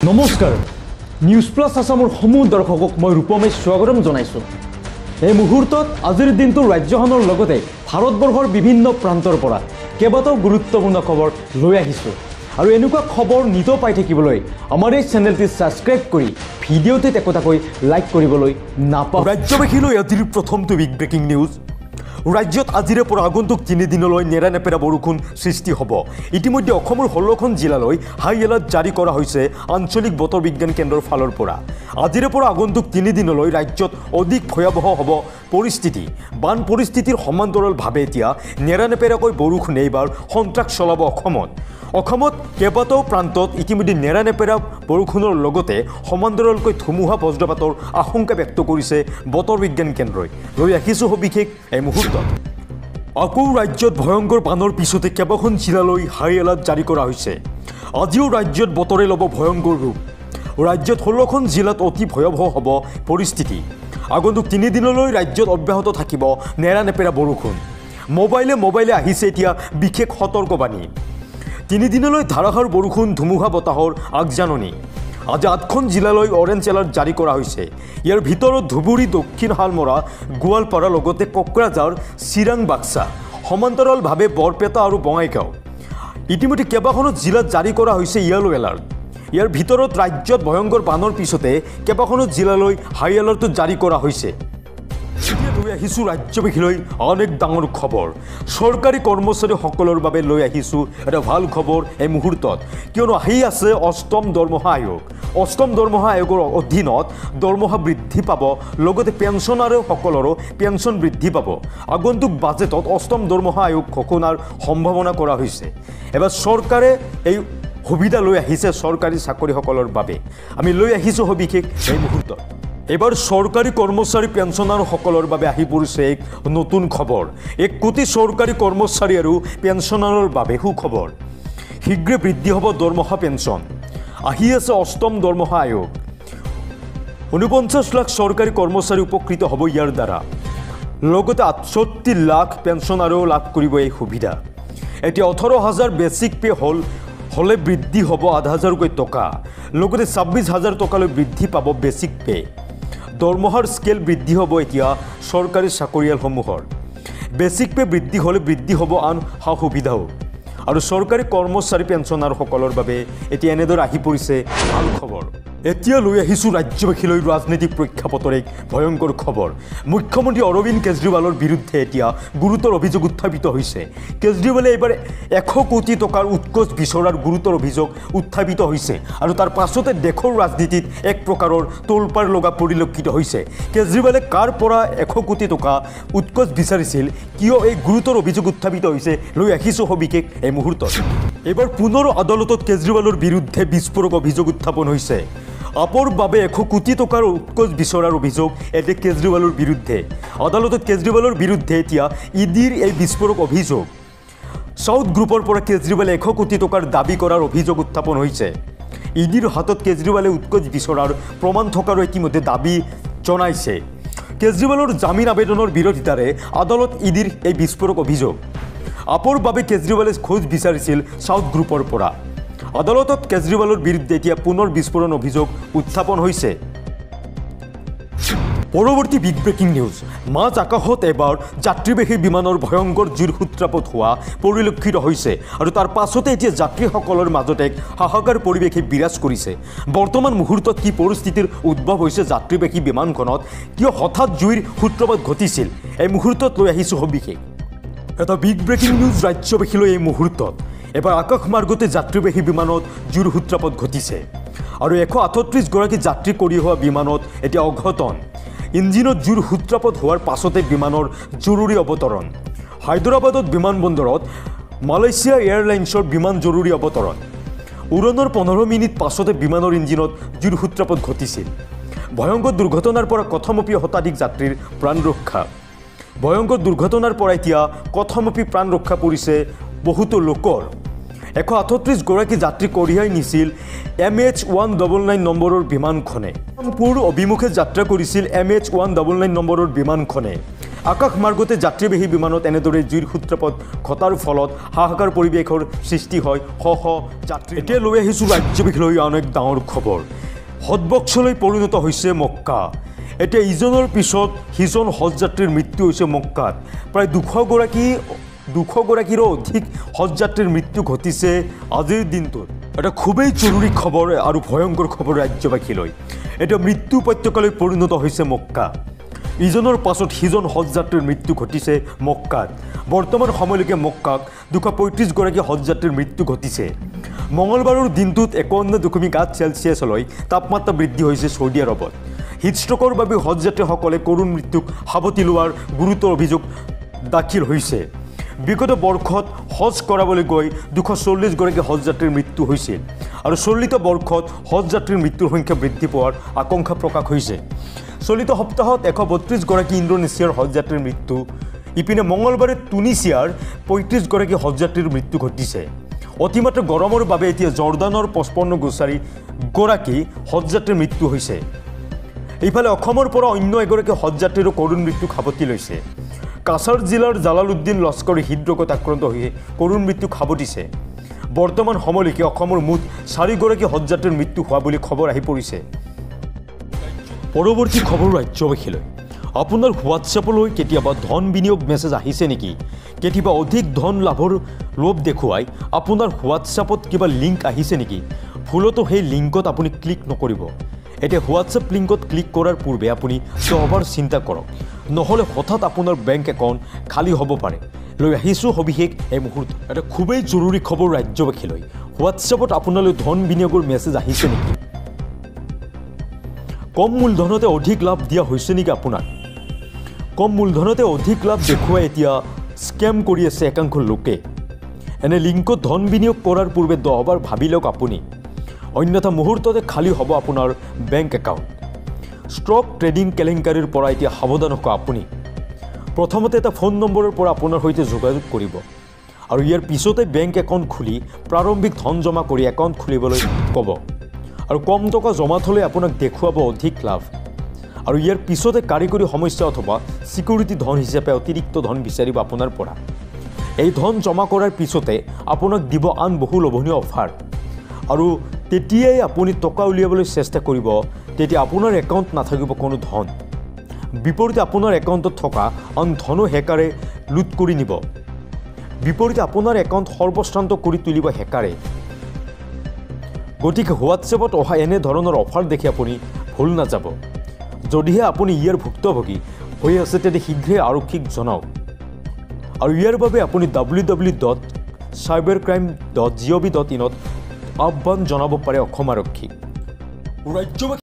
নমস্কাৰ news plus আসামৰ সমূহ দৰ্শকক মই ৰূপমেশ স্বাগতম জনাইছোঁ। এই মুহূৰ্তত আজিৰ দিনটো ৰাজ্যখনৰ লগতে ভাৰতবৰ্ষৰ বিভিন্ন প্ৰান্তৰ পৰা কেইবাটাও গুৰুত্বপূৰ্ণ খবৰ লৈ আহিছোঁ আৰু এনেকুৱা খবৰ নিতৌ পাই থাকিবলৈ আমাৰ এই চেনেলটি সাবস্ক্ৰাইব কৰি ভিডিঅ'তে একোটাকৈ লাইক কৰিবলৈ নাপাহৰিব। ৰাজ্যবাসীলৈ আজিৰ প্ৰথমটো বিগ ব্ৰেকিং নিউজ। ৰাজ্যত আজিৰে পৰা আগন্তুক 3 দিনলৈ নেৰানেপেৰা বৰষুণ সৃষ্টি হ'ব। ইতিমধ্যে অসমৰ 16খন জিলালৈ হাই এলাৰ্ট জাৰি কৰা হৈছে আঞ্চলিক বতৰ বিজ্ঞান কেন্দ্ৰৰ ফালৰ পৰা। আজিৰে পৰা আগন্তুক 3 দিনলৈ ৰাজ্যত অধিক ভয়াৱহ হ'ব পৰিস্থিতি। বান পৰিস্থিতিৰ সমান্তৰালভাৱে এতিয়া নেৰানেপেৰাকৈ বৰষুণে এইবাৰ সন্ত্ৰাস চলাব অসমত কেইবাটাও প্ৰান্তত ইতিমধ্যে নেৰানেপেৰা বৰষুণৰ লগতে সমান্তৰালকৈ ধুমুহা বজ্ৰপাতৰ আশংকা ব্যক্ত কৰিছে বতৰ বিজ্ঞান কেন্দ্ৰই। লৈ আহিছোঁ সবিশেষ এই মুহূৰ্তত। আকৌ ৰাজ্যত ভয়ংকৰ বানৰ পিছতে কেইবাখন জিলালৈ হাই এলাৰ্ট জাৰি কৰা হৈছে। আজিও ৰাজ্যত বতৰে ল'ব ভয়ংকৰ ৰূপ। ৰাজ্যত 16খন জিলাত অতি ভয়াৱহ হ'ব পৰিস্থিতি। আগন্তুক 3 দিনলৈ ৰাজ্যত অব্যাহত থাকিব নেৰানেপেৰা বৰষুণ। মোবাইলে আহিছে এতিয়া বিশেষ সতৰ্কবাণী। 3 দিনলৈ ধাৰাসাৰ বৰষুণ ধুমুহা বতাহৰ আগজাননী। আজি 8খন জিলালৈ অৰেঞ্জ এলাৰ্ট জাৰি কৰা হৈছে। ইয়াৰ ভিতৰত ধুবুৰী, দক্ষিণ শালমৰা, গোৱালপাৰা লগতে কোকৰাঝাৰ, চিৰাং, বাক্সা, সমান্তৰালভাৱে বৰপেটা আৰু বঙাইগাঁও। ইতিমধ্যে কেইবাখনো জিলাত জাৰি কৰা হৈছে য়েলো এলাৰ্ট। ইয়াৰ ভিতৰত ৰাজ্যত ভয়ংকৰ বানৰ পিছতে কেইবাখনো জিলালৈ হাই এলাৰ্ট জাৰি কৰা হৈছে। লৈ আহিছোঁ ৰাজ্যবাসীলৈ আন এক ডাঙৰ খবৰ। চৰকাৰী কৰ্মচাৰীসকলৰ বাবে লৈ আহিছোঁ এটা ভাল খবৰ এই মুহূৰ্তত, কিয়নো আহি আছে 8ম দৰমহা আয়োগ। 8ম দৰমহা আয়োগৰ অধীনত দৰমহা বৃদ্ধি পাব, লগতে পেঞ্চনাৰসকলৰো পেঞ্চন বৃদ্ধি পাব। আগন্তুক বাজেটত 8ম দৰমহা আয়োগ ঘোষণাৰ সম্ভাৱনা কৰা হৈছে। এবাৰ চৰকাৰে এই সুবিধা লৈ আহিছে চৰকাৰী চাকৰিসকলৰ বাবে। আমি লৈ আহিছোঁ সবিশেষ এই মুহূৰ্তত। এবাৰ চৰকাৰী কৰ্মচাৰী পেঞ্চনাৰসকলৰ বাবে আহি পৰিছে এক নতুন খবৰ। 1 কোটি চৰকাৰী কৰ্মচাৰী আৰু পেঞ্চনাৰৰ বাবে সুখবৰ। শীঘ্ৰে বৃদ্ধি হ'ব দৰমহা পেঞ্চন। আহি আছে 8ম দৰমহা আয়োগ। 49 লাখ চৰকাৰী কৰ্মচাৰী উপকৃত হ'ব ইয়াৰ দ্বাৰা। লগতে 68 লাখ পেঞ্চনাৰেও লাভ কৰিব এই সুবিধা। এতিয়া 18,000 বেচিক পে হ'লে বৃদ্ধি হ'ব 8,000কৈ টকা। লগতে 26,000 টকালৈ বৃদ্ধি পাব বেচিক পে। দৰমহাৰ স্কেল বৃদ্ধি হ'ব এতিয়া চৰকাৰী চাকৰিয়ালসমূহৰ। বেচিক পে বৃদ্ধি হ'লে বৃদ্ধি হ'ব আন সা সুবিধাও। আৰু চৰকাৰী কৰ্মচাৰী পেঞ্চনাৰসকলৰ বাবে এতিয়া এনেদৰে আহি পৰিছে ভাল খবৰ। এতিয়া লৈ আহিছোঁ ৰাজ্যবাসীলৈ ৰাজনৈতিক প্ৰেক্ষাপটৰ এক ভয়ংকৰ খবৰ। মুখ্যমন্ত্ৰী অৰবিন্দ কেজৰিৱালৰ বিৰুদ্ধে এতিয়া গুৰুতৰ অভিযোগ উত্থাপিত হৈছে। কেজৰিৱালে এইবাৰ 100 কোটি টকাৰ উৎকোচ বিচৰাৰ গুৰুতৰ অভিযোগ উত্থাপিত হৈছে আৰু তাৰ পাছতে দেশৰ ৰাজনীতিত এক প্ৰকাৰৰ তোলপাৰ লগা পৰিলক্ষিত হৈছে। কেজৰিৱালে কাৰ পৰা 100 কোটি টকা উৎকোচ বিচাৰিছিল, কিয় এই গুৰুতৰ অভিযোগ উত্থাপিত হৈছে, লৈ আহিছোঁ সবিশেষ এই মুহূৰ্তত। এইবাৰ পুনৰ আদালতত কেজৰিৱালৰ বিৰুদ্ধে বিস্ফোৰক অভিযোগ উত্থাপন হৈছে। আপৰ বাবে 100 কোটি টকাৰ উৎকোচ বিচৰাৰ অভিযোগ এতিয়া কেজৰিৱালৰ বিৰুদ্ধে। আদালতত কেজৰিৱালৰ বিৰুদ্ধে এতিয়া ইডিৰ এই বিস্ফোৰক অভিযোগ। সাউথ গ্ৰুপৰ পৰা কেজৰিৱালে 100 কোটি টকাৰ দাবী কৰাৰ অভিযোগ উত্থাপন হৈছে। ইডিৰ হাতত কেজৰিৱালে উৎকোচ বিচৰাৰ প্ৰমাণ থকাৰো ইতিমধ্যে দাবী জনাইছে। কেজৰিৱালৰ জামিন আবেদনৰ বিৰোধিতাৰে আদালত ইডিৰ এই বিস্ফোৰক অভিযোগ। আপৰ বাবে কেজৰিৱালে খোজ বিচাৰিছিল সাউথ গ্ৰুপৰ পৰা। আদালতত কেজৰিৱালৰ বিৰুদ্ধে এতিয়া পুনৰ বিস্ফোৰণ অভিযোগ উত্থাপন হৈছে। পৰৱৰ্তী বিগ ব্ৰেকিং নিউজ। মাজ আকাশত এবাৰ যাত্ৰীবাহী বিমানৰ ভয়ংকৰ জুইৰ সূত্ৰপাত হোৱা পৰিলক্ষিত হৈছে আৰু তাৰ পাছতে এতিয়া যাত্ৰীসকলৰ মাজত এক হাহাকাৰ পৰিৱেশে বিৰাজ কৰিছে। বৰ্তমান মুহূৰ্তত কি পৰিস্থিতিৰ উদ্ভৱ হৈছে যাত্ৰীবাহী বিমানখনত, কিয় হঠাৎ জুইৰ সূত্ৰপাত ঘটিছিল, এই মুহূৰ্তত লৈ আহিছোঁ সবিশেষ। এটা বিগ ব্ৰেকিং নিউজ ৰাজ্যবাসীলৈ এই মুহূৰ্তত। এবাৰ আকাশমাৰ্গতে যাত্ৰীবাহী বিমানত জুইৰ সূত্ৰপাত ঘটিছে আৰু 138 গৰাকী যাত্ৰী কঢ়িওৱা বিমানত এতিয়া অঘটন। ইঞ্জিনত জুইৰ সূত্ৰপাত হোৱাৰ পাছতে বিমানৰ জৰুৰী অৱতৰণ। হায়দৰাবাদত বিমানবন্দৰত মালয়েছিয়া এয়াৰলাইন্সৰ বিমান জৰুৰী অৱতৰণ। উৰণৰ 15 মিনিট পাছতে বিমানৰ ইঞ্জিনত জুইৰ সূত্ৰপাত ঘটিছিল। ভয়ংকৰ দুৰ্ঘটনাৰ পৰা কথমপি শতাধিক যাত্ৰীৰ প্ৰাণ ৰক্ষা। ভয়ংকৰ দুৰ্ঘটনাৰ পৰা এতিয়া কথমপি প্ৰাণ ৰক্ষা পৰিছে বহুতো লোকৰ। 138 গৰাকী যাত্ৰী কঢ়িয়াই নিছিল MH199 নম্বৰৰ বিমানখনে। ৰামপুৰ অভিমুখে যাত্ৰা কৰিছিল MH199 নম্বৰৰ বিমানখনে। আকাশ মাৰ্গতে যাত্ৰীবাহী বিমানত এনেদৰে জুইৰ সূত্ৰপাত ঘটাৰ ফলত হাহাকাৰ পৰিৱেশৰ সৃষ্টি হয় শ শ যাত্ৰী। এতিয়া লৈ আহিছোঁ ৰাজ্যবাসীলৈ আন এক ডাঙৰ খবৰ। হতবক্সলৈ পৰিণত হৈছে মক্কা। এতিয়া ইজনৰ পিছত সিজন হজযাত্ৰীৰ মৃত্যু হৈছে মক্কাত। প্ৰায় 200গৰাকীৰো অধিক হজযাত্ৰীৰ মৃত্যু ঘটিছে আজিৰ দিনটোত। এটা খুবেই জৰুৰী খবৰ আৰু ভয়ংকৰ খবৰ ৰাজ্যবাসীলৈ। এতিয়া মৃত্যু উপত্যকালৈ পৰিণত হৈছে মক্কা। ইজনৰ পাছত সিজন হজযাত্ৰীৰ মৃত্যু ঘটিছে মক্কাত। বৰ্তমান সময়লৈকে মক্কাক 235গৰাকী হজযাত্ৰীৰ মৃত্যু ঘটিছে। মঙলবাৰৰ দিনটোত 51.8 চেলছিয়াছলৈ তাপমাত্ৰা বৃদ্ধি হৈছে চৌদি আৰবত। হিটষ্ট্ৰকৰ বাবে হজযাত্ৰীসকলে কৰুণ মৃত্যুক সাৱটি লোৱাৰ গুৰুতৰ অভিযোগ দাখিল হৈছে। বিগত বৰ্ষত হজ কৰাবলৈ গৈ 240গৰাকী হজযাত্ৰীৰ মৃত্যু হৈছিল আৰু চলিত বৰ্ষত হজযাত্ৰীৰ মৃত্যুৰ সংখ্যা বৃদ্ধি পোৱাৰ আশংকা প্ৰকাশ হৈছে। চলিত সপ্তাহত 132গৰাকী ইণ্ডোনেছিয়াৰ হজযাত্ৰীৰ মৃত্যু। ইপিনে মঙলবাৰে টুনিছিয়াৰ 35গৰাকী হজযাত্ৰীৰ মৃত্যু ঘটিছে। অতিমাত্ৰা গৰমৰ বাবে এতিয়া জৰ্দানৰ 55গৰাকী হজযাত্ৰীৰ মৃত্যু হৈছে। ইফালে অসমৰ পৰা অন্য এগৰাকী হজযাত্ৰীৰো কৰুণ মৃত্যুক সাৱটি লৈছে। কাছাৰ জিলাৰ জালালুদ্দিন লস্কৰী হৃদৰোগত আক্ৰান্ত হৈ কৰুণ মৃত্যুক সাৱটিছে। বৰ্তমান সময়লৈকে অসমৰ মুঠ 4গৰাকী হজযাত্ৰীৰ মৃত্যু হোৱা বুলি খবৰ আহি পৰিছে। পৰৱৰ্তী খবৰ ৰাজ্যবাসীলৈ। আপোনাৰ হোৱাটছএপলৈ কেতিয়াবা ধন বিনিয়োগ মেছেজ আহিছে নেকি? কেতিয়াবা অধিক ধন লাভৰ লোভ দেখুৱাই আপোনাৰ হোৱাটছএপত কিবা লিংক আহিছে নেকি? ভুলতো সেই লিংকত আপুনি ক্লিক নকৰিব। এতিয়া হোৱাটছএপ লিংকত ক্লিক কৰাৰ পূৰ্বে আপুনি 10বাৰ চিন্তা কৰক, নহ'লে হঠাৎ আপোনাৰ বেংক একাউণ্ট খালী হ'ব পাৰে। লৈ আহিছোঁ সবিশেষ এই মুহূৰ্তত। এটা খুবেই জৰুৰী খবৰ ৰাজ্যবাসীলৈ। হোৱাটছএপত আপোনালৈ ধন বিনিয়োগৰ মেছেজ আহিছে নেকি? কম মূলধনতে অধিক লাভ দিয়া হৈছে নেকি আপোনাক? কম মূলধনতে অধিক লাভ দেখুৱাই এতিয়া স্কেম কৰি আছে একাংশ লোকে। এনে লিংকত ধন বিনিয়োগ কৰাৰ পূৰ্বে 10বাৰ ভাবি লওক আপুনি, অন্যথা মুহূৰ্ততে খালী হ'ব আপোনাৰ বেংক একাউণ্ট। ষ্টক ট্ৰেডিং কেলেংকাৰীৰ পৰা এতিয়া সাৱধান হওক আপুনি। প্ৰথমতে এটা ফোন নম্বৰৰ পৰা আপোনাৰ সৈতে যোগাযোগ কৰিব আৰু ইয়াৰ পিছতে বেংক একাউণ্ট খুলি প্ৰাৰম্ভিক ধন জমা কৰি একাউণ্ট খুলিবলৈ ক'ব আৰু কম টকা জমা থ'লে আপোনাক দেখুৱাব অধিক লাভ আৰু ইয়াৰ পিছতে কাৰিকৰী সমস্যা অথবা ছিকিউৰিটি ধন হিচাপে অতিৰিক্ত ধন বিচাৰিব আপোনাৰ পৰা। এই ধন জমা কৰাৰ পিছতে আপোনাক দিব আন বহু লোভনীয় অফাৰ আৰু তেতিয়াই আপুনি টকা উলিয়াবলৈ চেষ্টা কৰিব। তেতিয়া আপোনাৰ একাউণ্ট নাথাকিব কোনো ধন। বিপৰীতে আপোনাৰ একাউণ্টত থকা আন ধনো হেকাৰে লুট কৰি নিব। বিপৰীতে আপোনাৰ একাউণ্ট সৰ্বশ্ৰান্ত কৰি তুলিব হেকাৰে। গতিকে হোৱাটছএপত অহা এনে ধৰণৰ অফাৰ দেখি আপুনি ভুল নাযাব। যদিহে আপুনি ইয়াৰ ভুক্তভোগী হৈ আছে তেতিয়া শীঘ্ৰে আৰক্ষীক জনাওক আৰু ইয়াৰ বাবে আপুনি www.cybercrime.gov.in আহ্বান জনাব পাৰে অসম আৰক্ষীক।